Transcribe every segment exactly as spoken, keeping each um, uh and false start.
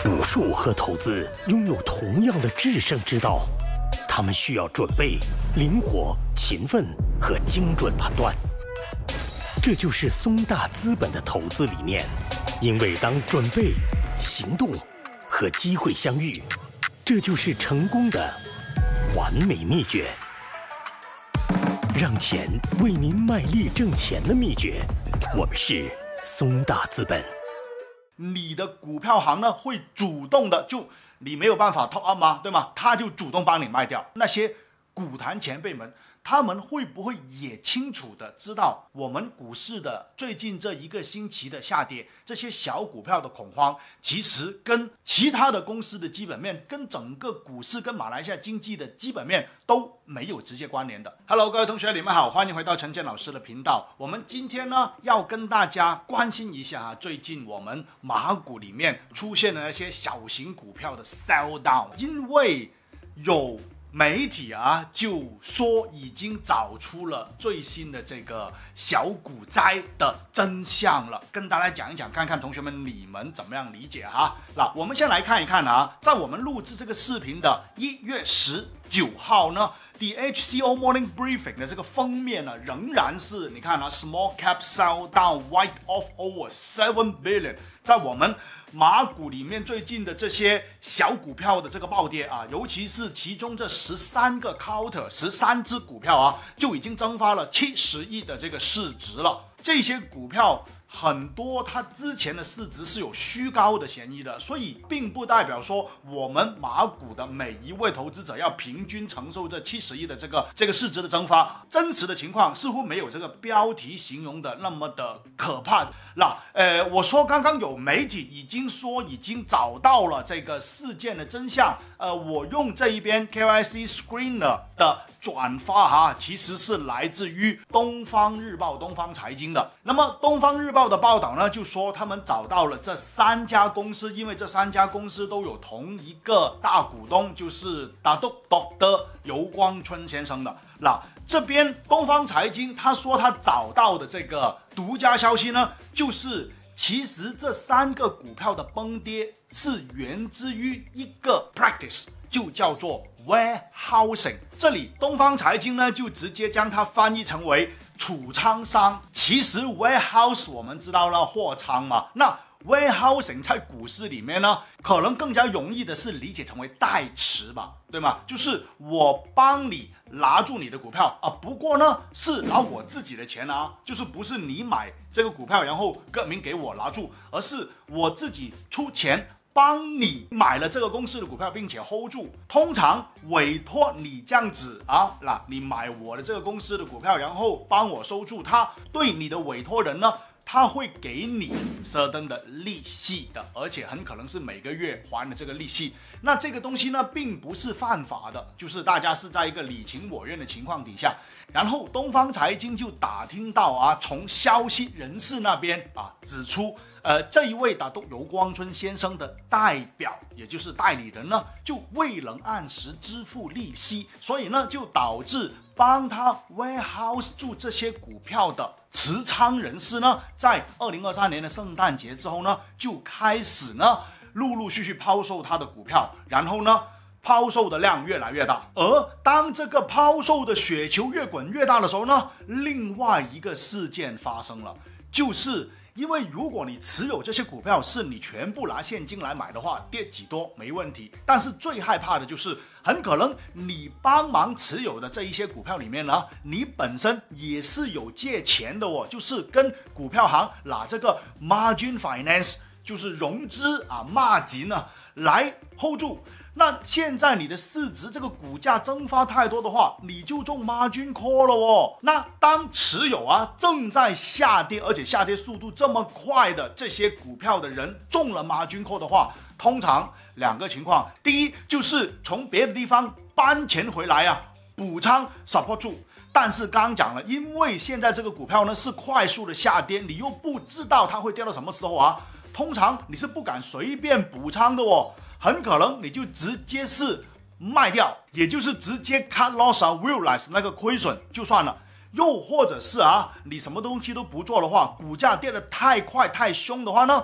武术和投资拥有同样的制胜之道，他们需要准备、灵活、勤奋和精准判断。这就是松大资本的投资理念，因为当准备、行动和机会相遇，这就是成功的完美秘诀。让钱为您卖力挣钱的秘诀，我们是松大资本。 你的股票行呢会主动的，就你没有办法 top up 吗？对吗？他就主动帮你卖掉。那些股坛前辈们，他们会不会也清楚的知道我们股市的最近这一个星期的下跌，这些小股票的恐慌，其实跟其他的公司的基本面，跟整个股市跟马来西亚经济的基本面都没有直接关联的。Hello， 各位同学，你们好，欢迎回到陈建老师的频道。我们今天呢要跟大家关心一下啊，最近我们马股里面出现了那些小型股票的 sell down， 因为有媒体啊就说已经找出了最新的这个小股灾的真相了，跟大家讲一讲，看看同学们你们怎么样理解哈。那我们先来看一看啊，在我们录制这个视频的一月十九号呢，The H C O Morning Briefing 的这个封面呢，仍然是你看啊 ，Small Cap Sell Down Write Off Over seven billion， 在我们马股里面最近的这些小股票的这个暴跌啊，尤其是其中这十三个 counter 十三只股票啊，就已经蒸发了七十亿的这个市值了。这些股票很多它之前的市值是有虚高的嫌疑的，所以并不代表说我们马股的每一位投资者要平均承受这七十亿的这个这个市值的蒸发。真实的情况似乎没有这个标题形容的那么的可怕。那呃，我说刚刚有媒体已经说已经找到了这个事件的真相，呃，我用这一边 K Y C Screener 的转发哈，其实是来自于东方日报、东方财经的。那么东方日报的报道呢，就说他们找到了这三家公司，因为这三家公司都有同一个大股东，就是大督 Doctor 游光春先生的。那这边东方财经他说他找到的这个独家消息呢，就是其实这三个股票的崩跌是源自于一个 practice， 就叫做 warehousing。 这里东方财经呢就直接将它翻译成为储仓商。其实 warehouse 我们知道了货仓嘛，那warehousing 在股市里面呢，可能更加容易的是理解成为代持吧，对吗？就是我帮你拿住你的股票啊，不过呢是拿我自己的钱啊，就是不是你买这个股票然后各名给我拿住，而是我自己出钱帮你买了这个公司的股票，并且 hold 住。通常委托你这样子啊，那你买我的这个公司的股票，然后帮我收住它，对你的委托人呢，他会给你 certain 的利息的，而且很可能是每个月还的这个利息。那这个东西呢，并不是犯法的，就是大家是在一个你情我愿的情况底下。然后东方财经就打听到啊，从消息人士那边啊指出，呃，这一位大督游光春先生的代表，也就是代理人呢，就未能按时支付利息，所以呢，就导致帮他 warehouse 住这些股票的持仓人士呢，在二零二三年的圣诞节之后呢，就开始呢陆陆续续抛售他的股票，然后呢抛售的量越来越大。而当这个抛售的雪球越滚越大的时候呢，另外一个事件发生了，就是因为如果你持有这些股票是你全部拿现金来买的话，跌几多没问题，但是最害怕的就是很可能你帮忙持有的这一些股票里面呢，你本身也是有借钱的哦，就是跟股票行拿这个 margin finance， 就是融资啊 margin 呢来 hold 住。那现在你的市值这个股价蒸发太多的话，你就中 margin call 了哦。那当持有啊正在下跌，而且下跌速度这么快的这些股票的人中了 margin call 的话，通常两个情况，第一就是从别的地方搬钱回来啊，补仓 support 住。但是刚刚讲了，因为现在这个股票呢是快速的下跌，你又不知道它会跌到什么时候啊，通常你是不敢随便补仓的哦。很可能你就直接是卖掉，也就是直接 cut loss 啊 realize 那个亏损就算了。又或者是啊，你什么东西都不做的话，股价跌得太快太凶的话呢，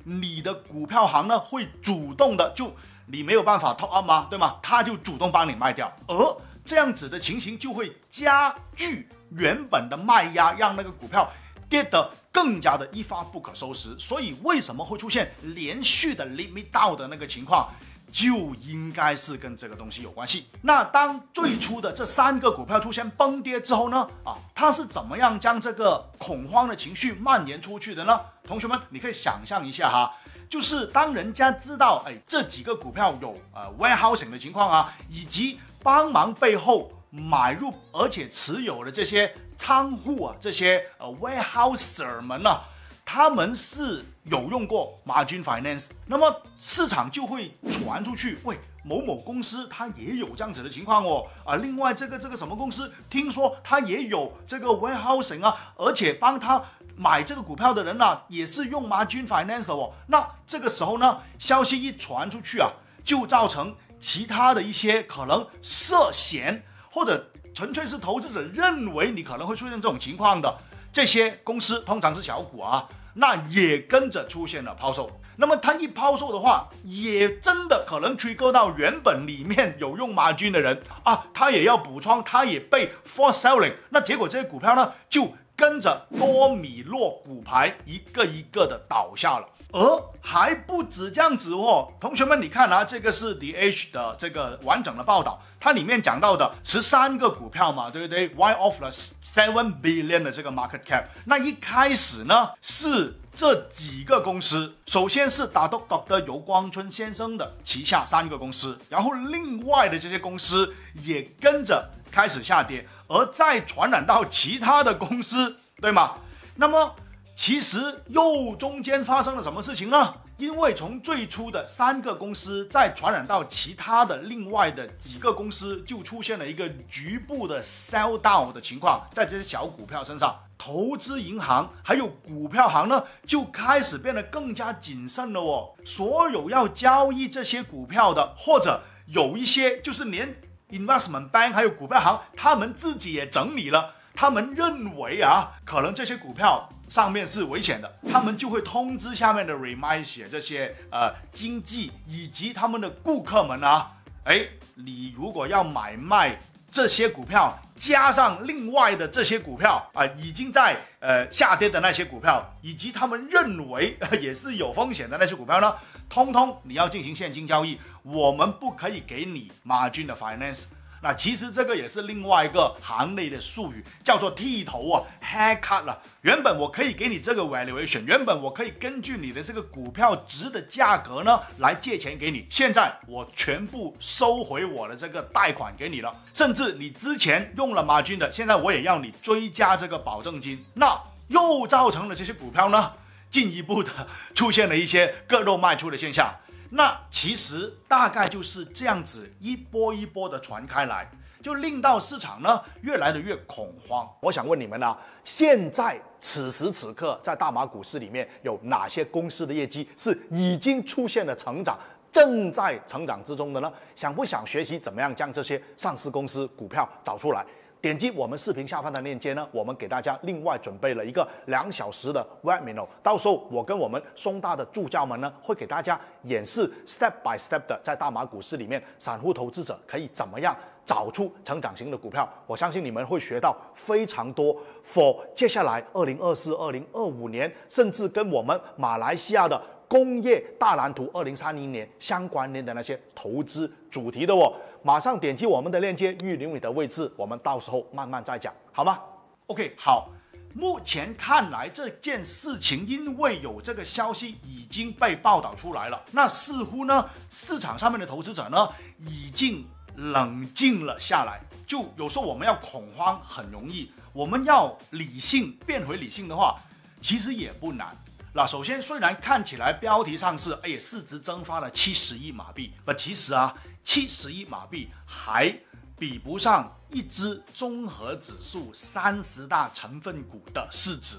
你的股票行呢会主动的就你没有办法 top up 吗？对吗？他就主动帮你卖掉，而这样子的情形就会加剧原本的卖压，让那个股票跌得更加的一发不可收拾。所以为什么会出现连续的 limit down 的那个情况，就应该是跟这个东西有关系。那当最初的这三个股票出现崩跌之后呢，啊，它是怎么样将这个恐慌的情绪蔓延出去的呢？同学们，你可以想象一下哈。就是当人家知道，哎，这几个股票有呃 warehousing 的情况啊，以及帮忙背后买入而且持有的这些仓户啊，这些呃 warehouser 们呢、啊，他们是有用过 margin finance， 那么市场就会传出去，喂，某某公司它也有这样子的情况哦，啊，另外这个这个什么公司，听说它也有这个 warehousing 啊，而且帮他买这个股票的人啊，也是用 margin finance 的哦。那这个时候呢，消息一传出去啊，就造成其他的一些可能涉嫌或者纯粹是投资者认为你可能会出现这种情况的这些公司，通常是小股啊，那也跟着出现了抛售。那么它一抛售的话，也真的可能 trigger 到原本里面有用 margin 的人啊，他也要补仓，他也被 for selling， 那结果这些股票呢就跟着多米诺骨牌一个一个的倒下了。而还不止这样子哦，同学们，你看啊，这个是 The Edge 的这个完整的报道，它里面讲到的十三个股票嘛，对不对 ？Write off 了 seven billion 的这个 market cap。那一开始呢，是这几个公司，首先是打斗斗的游光春先生的旗下三个公司，然后另外的这些公司也跟着开始下跌，而再传染到其他的公司，对吗？那么其实又中间发生了什么事情呢？因为从最初的三个公司再传染到其他的另外的几个公司，就出现了一个局部的 sell down 的情况，在这些小股票身上，投资银行还有股票行呢，就开始变得更加谨慎了哦。所有要交易这些股票的，或者有一些就是连 investment bank 还有股票行，他们自己也整理了，他们认为啊，可能这些股票上面是危险的，他们就会通知下面的 remind 写这些呃经纪以及他们的顾客们啊，哎，你如果要买卖这些股票，加上另外的这些股票啊、呃，已经在呃下跌的那些股票，以及他们认为、呃、也是有风险的那些股票呢，通通你要进行现金交易，我们不可以给你 margin 的 finance。那其实这个也是另外一个行内的术语，叫做剃头啊 haircut 了。原本我可以给你这个 valuation， 原本我可以根据你的这个股票值的价格呢来借钱给你，现在我全部收回我的这个贷款给你了，甚至你之前用了 margin 的，现在我也要你追加这个保证金，那又造成了这些股票呢进一步的出现了一些割肉卖出的现象。那其实大概就是这样子一波一波的传开来，就令到市场呢越来的越恐慌。我想问你们啊，现在此时此刻在大马股市里面有哪些公司的业绩是已经出现了成长，正在成长之中的呢？想不想学习怎么样将这些上市公司股票找出来？点击我们视频下方的链接呢，我们给大家另外准备了一个两小时的 webinar， 到时候我跟我们松大的助教们呢，会给大家演示 step by step 的在大马股市里面，散户投资者可以怎么样找出成长型的股票。我相信你们会学到非常多 for 接下来二零二四、二零二五年，甚至跟我们马来西亚的工业大蓝图二零三零年相关联的那些投资主题的哦。马上点击我们的链接，预留你的位置，我们到时候慢慢再讲，好吗 ？OK， 好。目前看来，这件事情因为有这个消息已经被报道出来了，那似乎呢，市场上面的投资者呢已经冷静了下来。就有时候我们要恐慌很容易，我们要理性变回理性的话，其实也不难。那首先，虽然看起来标题上是哎市值蒸发了七十亿马币，但其实啊，七十亿马币还比不上一只综合指数三十大成分股的市值。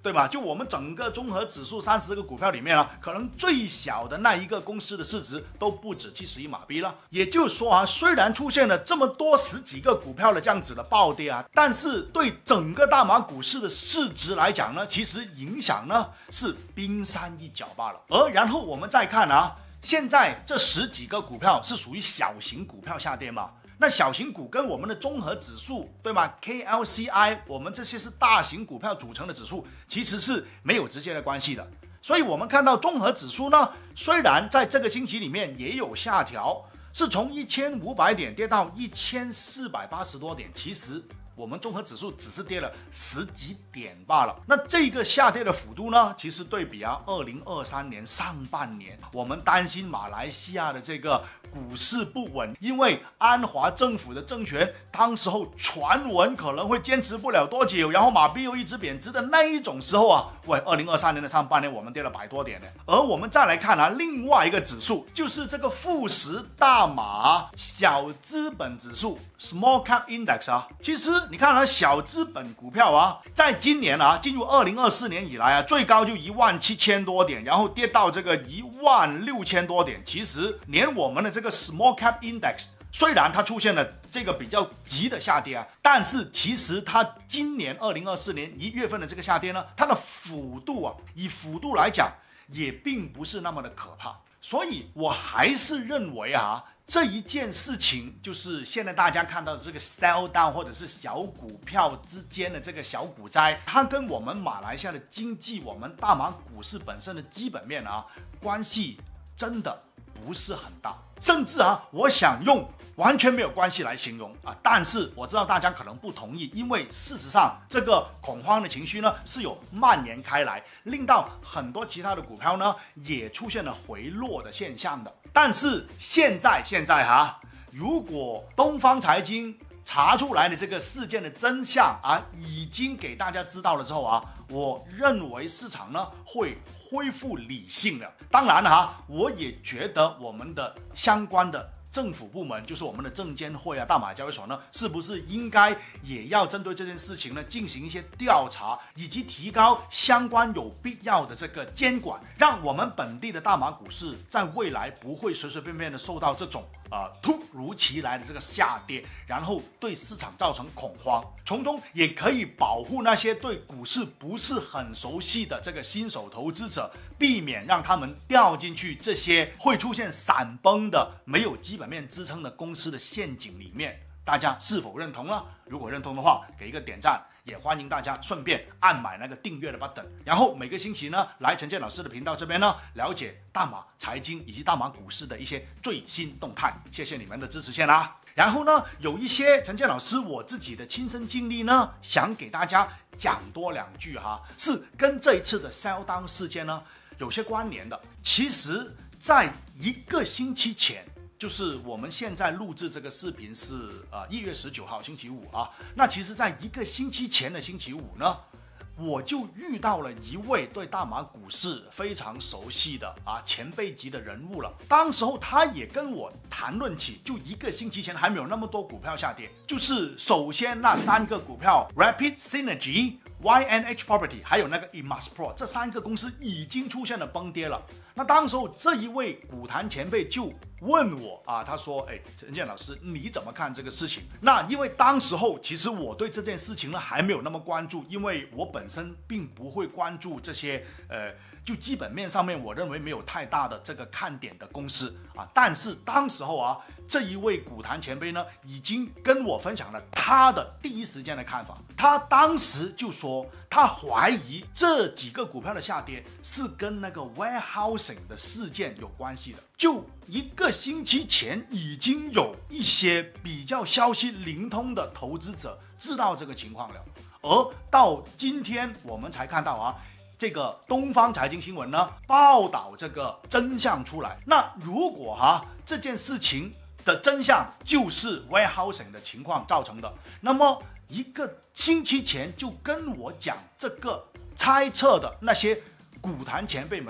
对吧？就我们整个综合指数三十个股票里面啊，可能最小的那一个公司的市值都不止七十亿马币了。也就是说啊，虽然出现了这么多十几个股票的这样子的暴跌啊，但是对整个大马股市的市值来讲呢，其实影响呢是冰山一角罢了。而然后我们再看啊，现在这十几个股票是属于小型股票下跌嘛？那小型股跟我们的综合指数，对吗 ？K L C I， 我们这些是大型股票组成的指数，其实是没有直接的关系的。所以我们看到综合指数呢，虽然在这个星期里面也有下调，是从一千五百点跌到一千四百八十多点，其实我们综合指数只是跌了十几点罢了。那这个下跌的幅度呢，其实对比啊，二零二三年上半年，我们担心马来西亚的这个股市不稳，因为安华政府的政权当时候传闻可能会坚持不了多久，然后马币又一直贬值的那一种时候啊，喂，二零二三年的上半年我们跌了百多点呢。而我们再来看啊，另外一个指数就是这个富时大马小资本指数 （Small Cap Index） 啊，其实你看啊，小资本股票啊，在今年啊进入二零二四年以来啊，最高就一万七千多点，然后跌到这个一万六千多点。其实连我们的这个 Small Cap Index， 虽然它出现了这个比较急的下跌啊，但是其实它今年二零二四年一月份的这个下跌呢，它的幅度啊，以幅度来讲也并不是那么的可怕。所以我还是认为啊，这一件事情就是现在大家看到的这个 sell down 或者是小股票之间的这个小股灾，它跟我们马来西亚的经济，我们大马股市本身的基本面啊，关系真的不是很大，甚至啊，我想用完全没有关系来形容啊，但是我知道大家可能不同意，因为事实上这个恐慌的情绪呢是有蔓延开来，令到很多其他的股票呢也出现了回落的现象的。但是现在现在哈，如果东方财经查出来的这个事件的真相啊，已经给大家知道了之后啊，我认为市场呢会恢复理性的。当然哈，我也觉得我们的相关的政府部门，就是我们的证监会啊、大马交易所呢，是不是应该也要针对这件事情呢进行一些调查，以及提高相关有必要的这个监管，让我们本地的大马股市在未来不会随随便便的受到这种呃突如其来的这个下跌，然后对市场造成恐慌，从中也可以保护那些对股市不是很熟悉的这个新手投资者，避免让他们掉进去这些会出现闪崩的没有基本面支撑的公司的陷阱里面。大家是否认同呢？如果认同的话，给一个点赞，也欢迎大家顺便按买那个订阅的 button， 然后每个星期呢来陈建老师的频道这边呢了解大马财经以及大马股市的一些最新动态。谢谢你们的支持先啦。然后呢，有一些陈建老师我自己的亲身经历呢，想给大家讲多两句哈，是跟这一次的 sell down 事件呢有些关联的。其实，在一个星期前，就是我们现在录制这个视频是呃一月十九号星期五啊。那其实，在一个星期前的星期五呢，我就遇到了一位对大马股市非常熟悉的啊前辈级的人物了。当时候他也跟我谈论起，就一个星期前还没有那么多股票下跌，就是首先那三个股票 Rapid Synergy、Y N H Property 还有那个 Imaspro 这三个公司已经出现了崩跌了。那当时候这一位股坛前辈就问我啊，他说：“哎，陈建老师，你怎么看这个事情？”那因为当时候其实我对这件事情呢还没有那么关注，因为我本身并不会关注这些呃，就基本面上面我认为没有太大的这个看点的公司啊。但是当时候啊，这一位股坛前辈呢已经跟我分享了他的第一时间的看法。他当时就说，他怀疑这几个股票的下跌是跟那个 warehousing 的事件有关系的。就一个星期前，已经有一些比较消息灵通的投资者知道这个情况了，而到今天我们才看到啊，这个东方财经新闻呢报道这个真相出来。那如果哈、啊、这件事情的真相就是 warehousing 的情况造成的，那么一个星期前就跟我讲这个猜测的那些股坛前辈们，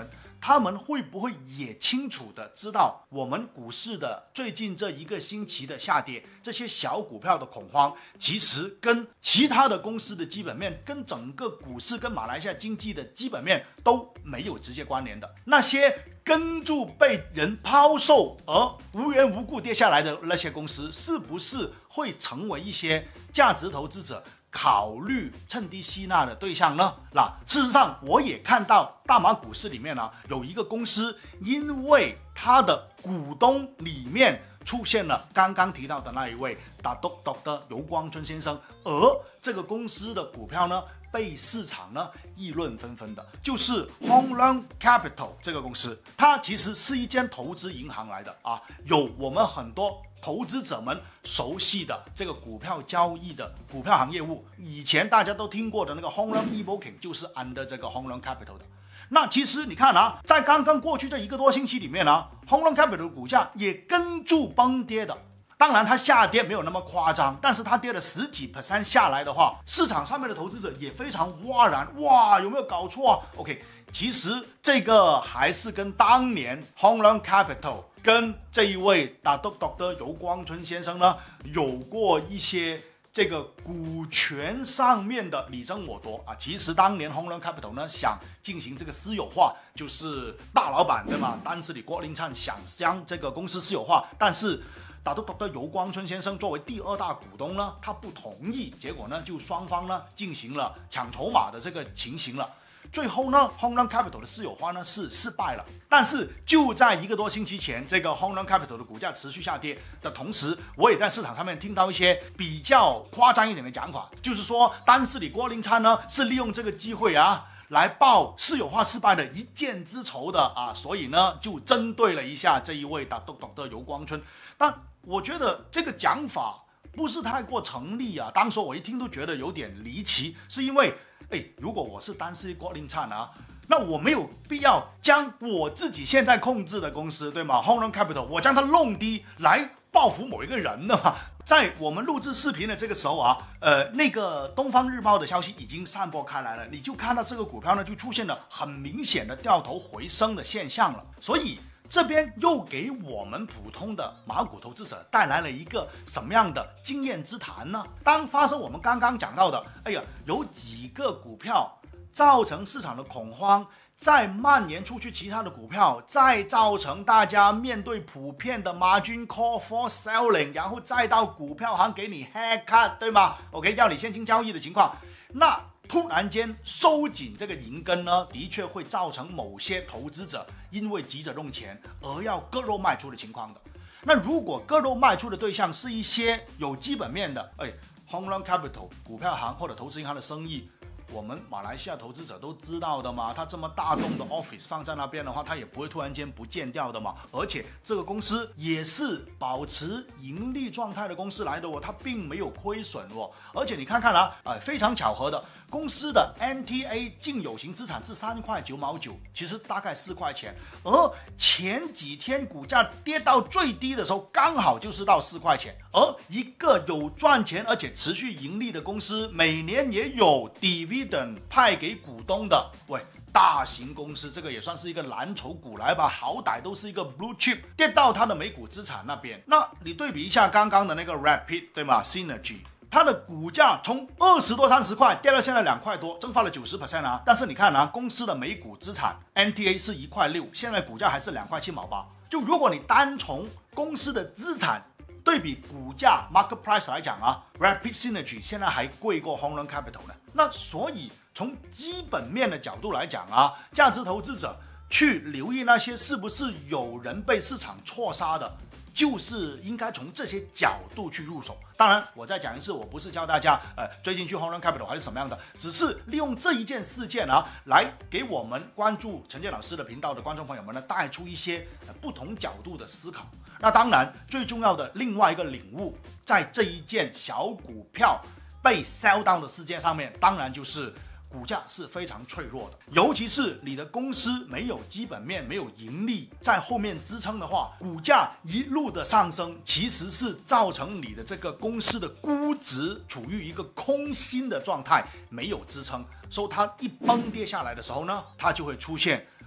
他们会不会也清楚的知道我们股市的最近这一个星期的下跌，这些小股票的恐慌，其实跟其他的公司的基本面，跟整个股市跟马来西亚经济的基本面都没有直接关联的。那些跟住被人抛售而无缘无故跌下来的那些公司，是不是会成为一些价值投资者考虑趁低吸纳的对象呢？那事实上，我也看到大马股市里面呢，有一个公司，因为它的股东里面出现了刚刚提到的那一位大督的游光春先生，而这个公司的股票呢，被市场呢议论纷纷的，就是 Hong Leong Capital 这个公司，它其实是一间投资银行来的啊，有我们很多投资者们熟悉的这个股票交易的股票行业务，以前大家都听过的那个 Hong Leong e-broking 就是 under 这个 Hong Leong Capital 的。那其实你看啊，在刚刚过去这一个多星期里面呢 ，Hong Leong Capital 的股价也跟住崩跌的。当然，它下跌没有那么夸张，但是它跌了十几 percent 下来的话，市场上面的投资者也非常哗然，哇，有没有搞错啊 ？OK， 其实这个还是跟当年 Hong Leong Capital 跟这一位大督的游光春先生呢，有过一些这个股权上面的你争我夺啊。其实当年 Hong Leong Capital 呢想进行这个私有化，就是大老板对吗？丹斯里郭林灿想将这个公司私有化，但是大督的游光春先生作为第二大股东呢，他不同意，结果呢就双方呢进行了抢筹码的这个情形了。最后呢 Hong Leong Capital 的私有化呢是失败了，但是就在一个多星期前，这个 Hong Leong Capital 的股价持续下跌的同时，我也在市场上面听到一些比较夸张一点的讲法，就是说丹斯里郭林灿呢是利用这个机会啊来报私有化失败的一箭之仇的啊，所以呢就针对了一下这一位大督的游光春。但我觉得这个讲法不是太过成立啊，当时我一听都觉得有点离奇，是因为哎，如果我是丹斯里郭林灿啊，那我没有必要将我自己现在控制的公司，对吗 Hong Leong Capital 我将它弄低来报复某一个人的嘛。在我们录制视频的这个时候啊，呃，那个东方日报的消息已经散播开来了，你就看到这个股票呢就出现了很明显的掉头回升的现象了，所以这边又给我们普通的马股投资者带来了一个什么样的经验之谈呢？当发生我们刚刚讲到的，哎呀，有几个股票造成市场的恐慌，再蔓延出去其他的股票，再造成大家面对普遍的 margin call for selling， 然后再到股票行给你 haircut， 对吗 ？OK， 要你现金交易的情况，那突然间收紧这个银根呢，的确会造成某些投资者因为急着用钱而要割肉卖出的情况的。那如果割肉卖出的对象是一些有基本面的，哎 ，Hong Leong Capital 股票行或者投资银行的生意，我们马来西亚投资者都知道的嘛，它这么大栋的 office 放在那边的话，它也不会突然间不见掉的嘛。而且这个公司也是保持盈利状态的公司来的哦，它并没有亏损哦。而且你看看啊，呃，非常巧合的，公司的 N T A 净有形资产是三块九毛九，其实大概四块钱。而前几天股价跌到最低的时候，刚好就是到四块钱。而一个有赚钱而且持续盈利的公司，每年也有 dividend 派给股东的，喂，大型公司这个也算是一个蓝筹股来吧，好歹都是一个 blue chip， 跌到它的美股资产那边。那你对比一下刚刚的那个 Rapid 对吗 Synergy， 它的股价从二十多三十块跌到现在两块多，蒸发了 百分之九十 啊。但是你看啊，公司的美股资产 N T A 是一块六，现在股价还是两块七毛八。就如果你单从公司的资产对比股价 market price 来讲啊 ，Rapid Synergy 现在还贵过 Hong Leong Capital 呢。那所以从基本面的角度来讲啊，价值投资者去留意那些是不是有人被市场错杀的，就是应该从这些角度去入手。当然，我再讲一次，我不是教大家呃追进去 Hong Leong Capital 还是什么样的，只是利用这一件事件啊，来给我们关注陈建老师的频道的观众朋友们呢，带出一些、呃、不同角度的思考。那当然，最重要的另外一个领悟，在这一件小股票被 sell down 的事件上面，当然就是股价是非常脆弱的，尤其是你的公司没有基本面、没有盈利在后面支撑的话，股价一路的上升，其实是造成你的这个公司的估值处于一个空心的状态，没有支撑，所以它一崩跌下来的时候呢，它就会出现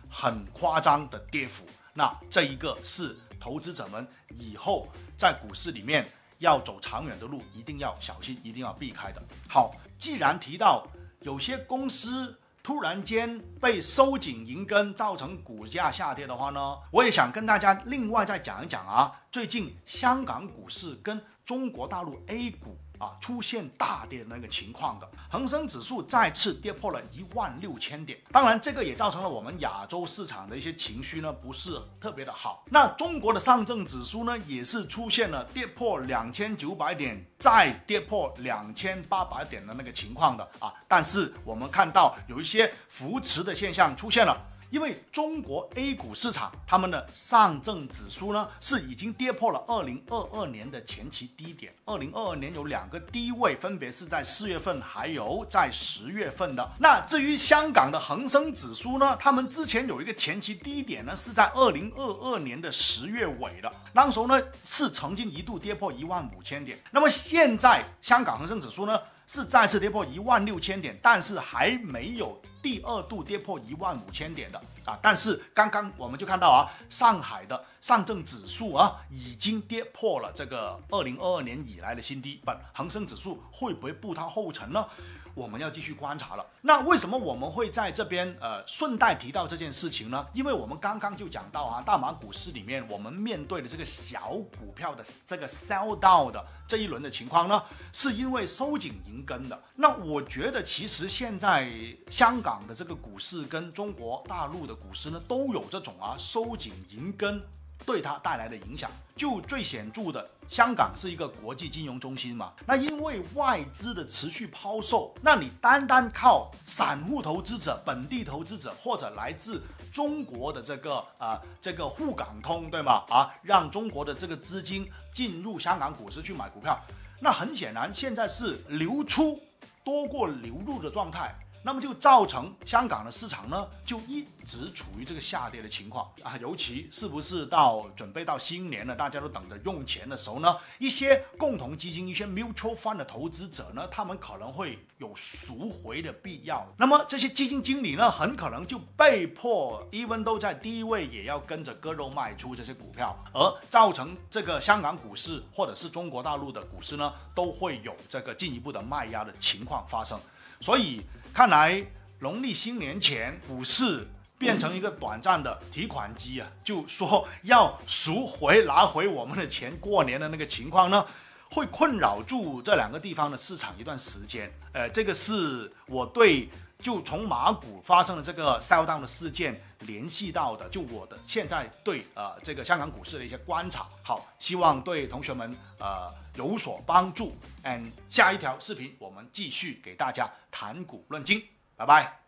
很夸张的跌幅。那这一个是投资者们以后在股市里面要走长远的路，一定要小心，一定要避开的。好，既然提到有些公司突然间被收紧银根，造成股价下跌的话呢，我也想跟大家另外再讲一讲啊，最近香港股市跟中国大陆 A 股啊出现大跌的那个情况的，恒生指数再次跌破了一万六千点，当然这个也造成了我们亚洲市场的一些情绪呢不是特别的好。那中国的上证指数呢也是出现了跌破两千九百点，再跌破两千八百点的那个情况的啊，但是我们看到有一些扶持的现象出现了。因为中国 A 股市场，他们的上证指数呢是已经跌破了二零二二年的前期低点。二零二二年有两个低位，分别是在四月份还有在十月份的。那至于香港的恒生指数呢，他们之前有一个前期低点呢是在二零二二年的十月尾的，那时候呢是曾经一度跌破一万五千点。那么现在香港恒生指数呢是再次跌破一万六千点，但是还没有第二度跌破一万五千点的啊。但是刚刚我们就看到啊，上海的上证指数啊已经跌破了这个二零二二年以来的新低，本恒生指数会不会步它后尘呢？我们要继续观察了。那为什么我们会在这边呃顺带提到这件事情呢？因为我们刚刚就讲到啊，大马股市里面我们面对的这个小股票的这个 sell down 的这一轮的情况呢，是因为收紧银根的。那我觉得其实现在香港的这个股市跟中国大陆的股市呢，都有这种啊收紧银根对它带来的影响。就最显著的，香港是一个国际金融中心嘛，那因为外资的持续抛售，那你单单靠散户投资者、本地投资者或者来自中国的这个呃这个沪港通，对吗？啊，让中国的这个资金进入香港股市去买股票，那很显然现在是流出多过流入的状态。那么就造成香港的市场呢，就一直处于这个下跌的情况啊。尤其是不是到准备到新年了，大家都等着用钱的时候呢，一些共同基金、一些 mutual fund 的投资者呢，他们可能会有赎回的必要。那么这些基金经理呢，很可能就被迫 even 都在低位也要跟着割肉卖出这些股票，而造成这个香港股市或者是中国大陆的股市呢，都会有这个进一步的卖压的情况发生。所以看来农历新年前股市变成一个短暂的提款机啊，就说要赎回拿回我们的钱，过年的那个情况呢，会困扰住这两个地方的市场一段时间。呃，这个是我对就从马股发生的这个 sell down 的事件联系到的，就我的现在对呃这个香港股市的一些观察。好，希望对同学们呃有所帮助。嗯，下一条视频我们继续给大家谈股论金，拜拜。